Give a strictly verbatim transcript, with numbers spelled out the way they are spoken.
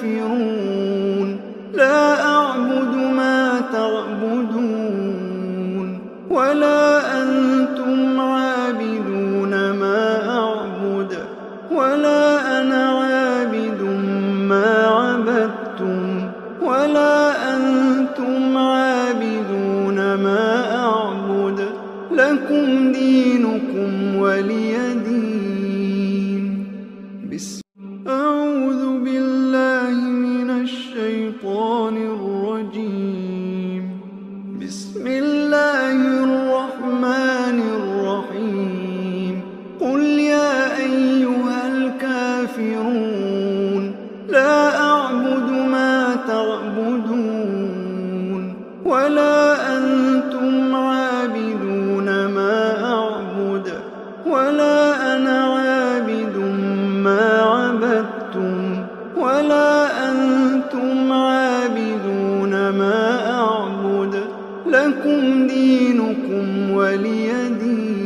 الكافرون لا أعبد ما تعبدون ولا أنتم عابدون ما أعبد ولا أنا عابد ما عبدتم ولا أنتم عابدون ما أعبد لكم دينكم ولي دين. بسم أعوذ بالله من الشيطان الرجيم. بسم الله الرحمن الرحيم. قل يا أيها الكافرون لا أعبد ما تعبدون ولا أنتم عابدون ما أعبد ولا أنا عابد ما عبدتم ولا أنتم عابدون ما أعبد لكم دينكم ولي دين.